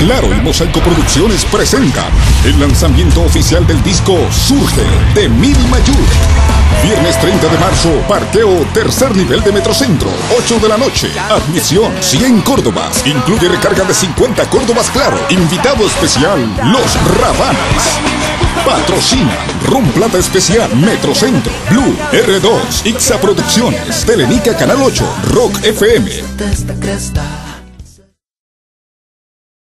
Claro y Mosaico Producciones presentan el lanzamiento oficial del disco Surge de Miri Mayur. Viernes 30 de marzo, parqueo tercer nivel de Metrocentro, 8 de la noche. Admisión 100 Córdobas. Incluye recarga de 50 Córdobas Claro. Invitado especial, Los Rabanes. Patrocina Rum Plata Especial, Metrocentro, Blue, R2, Ixa Producciones, Telenica Canal 8, Rock FM.